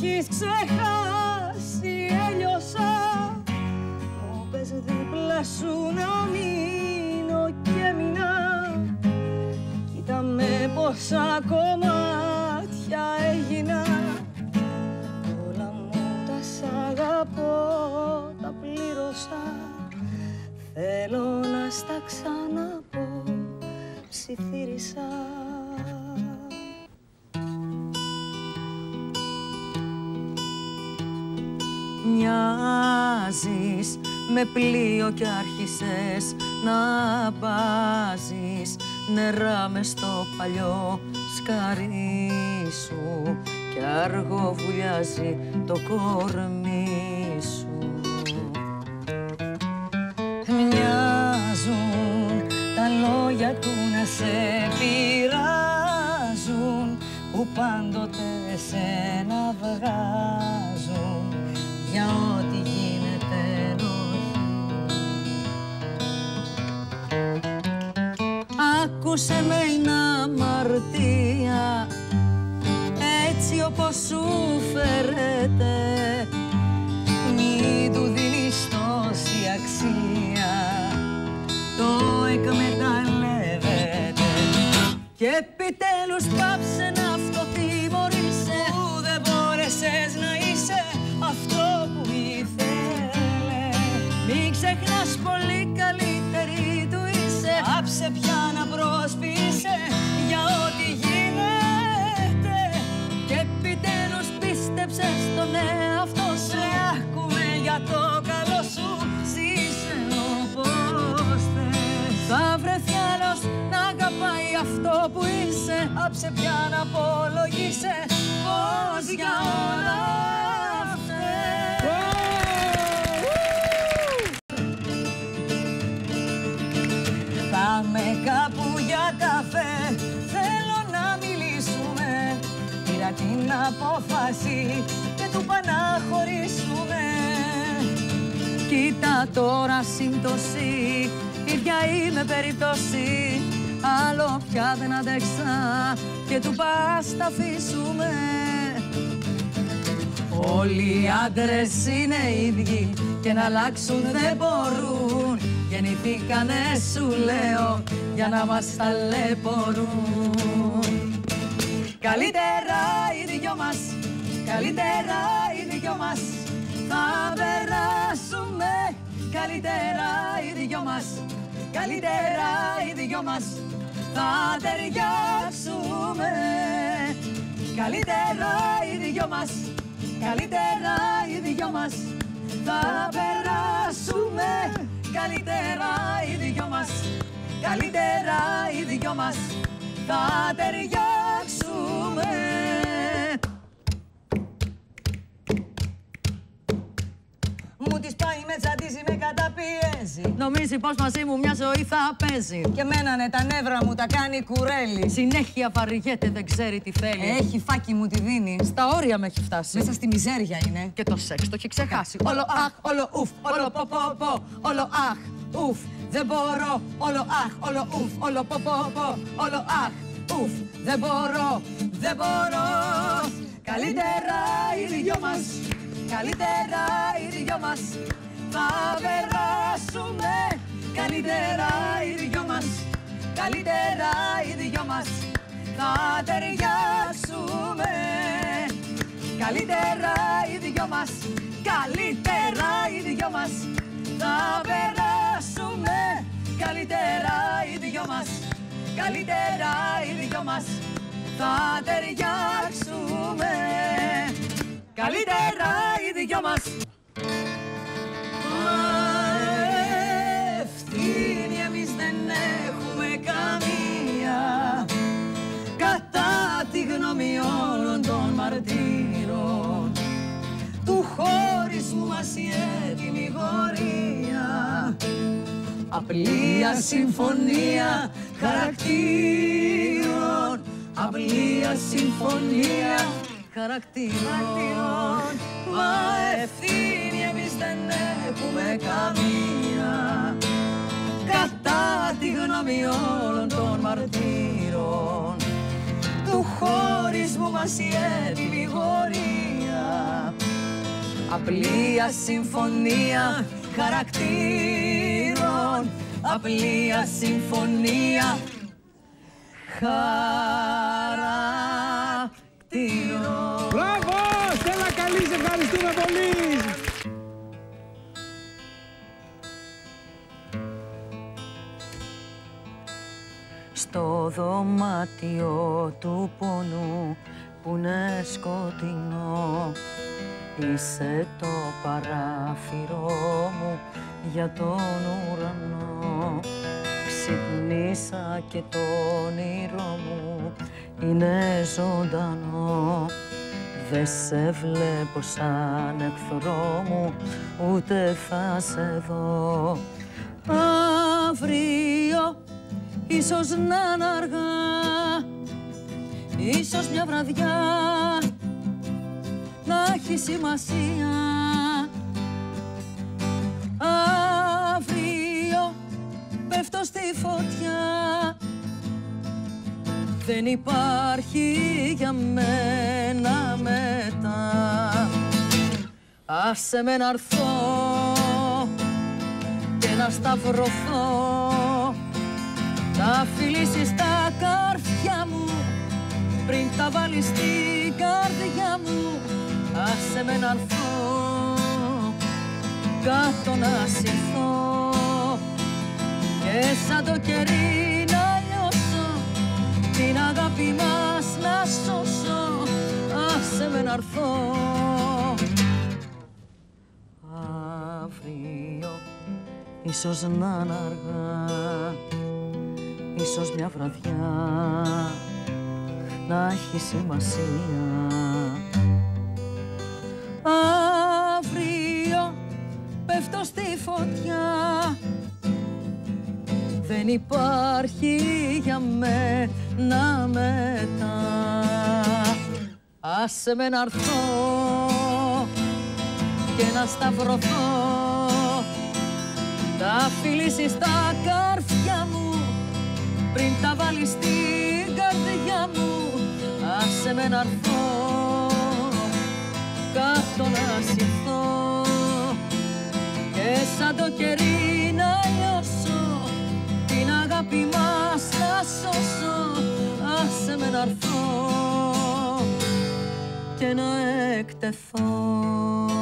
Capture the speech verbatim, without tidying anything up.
έχεις ξεχάσει, έλειωσα. Μου πες δίπλα σου να μείνω και έμεινα. Κοίτα με πόσα κομμάτια έγινα. Όλα μου τα σ' αγαπώ, τα πλήρωσα. Θέλω να στα ξαναπώ, ψιθύρισα. Μοιάζεις με πλοίο κι άρχισες να βάζεις νερά μες στο παλιό σκαρί σου κι αργό βουλιάζει το κορμί σου. Μοιάζουν τα λόγια του να σε πειράζουν, που πάντοτε σένα βγάζουν για ό,τι γίνεται ενοχή. Άκουσε με, είναι αμαρτία, έτσι όπως σου φέρεται. Μην του δίνεις τόση αξία, το εκμεταλλεύεται. Και επιτέλους πάψε να αυτοτιμωρείσαι, που δεν μπόρεσες να είσαι αυτό που ήθελε. Μην ξεχνάς, πολύ καλύτερη του είσαι. Άψε πια να προσποιείσαι για ό,τι γίνεται. Και επιτέλους πίστεψε στον εαυτό σου. Ρε άκουμε για το καλό σου, ζήσε όπως θες. Θα βρεθεί άλλος να αγαπάει αυτό που είσαι. Άψε πια να απολογείσαι πως για όλα φταίς. Πάμε κάπου για καφέ, θέλω να μιλήσουμε. Πήρα την απόφαση και του είπα να χωρίσουμε. Κοίτα τώρα σύμπτωση, ίδια είμαι περίπτωση. Άλλο πια δεν αντέξα και του πας τα αφήσουμε. Όλοι οι άντρες είναι ίδιοι και να αλλάξουν δεν μπορούν. Γεννηθήκανε, σου λέω, για να μας ταλαιπωρούν. Καλύτερα οι δυο μας, καλύτερα οι δυο μας θα περάσουμε. Καλύτερα οι δυο μας, καλύτερα οι δυο μας θα ταιριάξουμε. Καλύτερα οι δυο μας, καλύτερα οι δυο μας θα περάσουμε. Καλύτερα οι δυο μας, καλύτερα οι δυο μας θα ταιριάξουμε. Μου της πάει, με τσαντίζει, με καταπιέζει. Νομίζει πως μαζί μου μια ζωή θα παίζει. Και μένανε τα νεύρα μου, τα κάνει κουρέλι. Συνέχεια βαριέται, δεν ξέρει τι θέλει. Έχει φάκι, μου τη δίνει. Στα όρια με έχει φτάσει. Μέσα στη μιζέρια είναι. Και το σεξ το έχει ξεχάσει. Όλο αχ, όλο ουφ, όλο πο πο πο. Όλο αχ, ουφ, δεν μπορώ. Όλο αχ, όλο ουφ, όλο πο πο πο. Όλο αχ, ουφ, δεν μπορώ, δεν μπορώ. Καλύτερα οι δυο μας, καλύτερα οι δυο μας θα περάσουμε. Καλύτερα οι δυο μας, καλύτερα οι δυο μας θα ταιριάξουμε. Καλύτερα οι δυο μας, καλύτερα οι δυο μας θα περάσουμε. Καλύτερα οι δυο μας, καλύτερα οι δυο μας θα ταιριάξουμε. Καλύτερα οι δυο μας. Μα ευθύνη εμείς δεν έχουμε καμία, κατά τη γνώμη όλων των μαρτύρων του χωρισμού μας η έτοιμη γορία. Απλία συμφωνία χαρακτήρων, απλία συμφωνία χαρακτήρων. Μα ευθύνη εμείς δεν έχουμε καμία, κατά τη γνώμη όλων των μαρτύρων του χωρισμού μας η έτοιμη γορία. απλία συμφωνία χαρακτήρων, απλία συμφωνία χαρακτήρων. Μπράβο! Στέλλα καλή, σε ευχαριστούμε πολύ! Στο δωμάτιο του πόνου που είναι σκοτεινό, είσαι το παράθυρό μου για τον ουρανό. Ξυπνήσα και το όνειρό μου είναι ζωντανό. Δε σε βλέπω σαν εχθρό μου, ούτε θα σε δω. Αύριο ίσως να είναι αργά, ίσως μια βραδιά να έχει σημασία. Αύριο πέφτω στη φωτιά, δεν υπάρχει για μένα μετά. Άσε με να έρθω και να σταυρωθώ, να φιλήσεις τα καρφιά μου πριν τα βάλεις στην καρδιά μου. Άσε με να έρθω κάτω να συρθώ και σαν το κερί να λιώσω, την αγάπη μας να σώσω. Άσε με να έρθω. Αύριο ίσως να είναι αργά, ίσως μια βραδιά να έχει σημασία. Αύριο πέφτω στη φωτιά, δεν υπάρχει για μένα μετά. Άσε με να έρθω και να σταυρωθώ, να φιλήσεις τα καρφιά μου πριν τα βάλεις στην καρδιά μου. Άσε με να έρθω κάτω να συρθώ και σαν το κερί να λιώσω, την αγάπη μας να σώσω. Άσε με να έρθω και να εκτεθώ.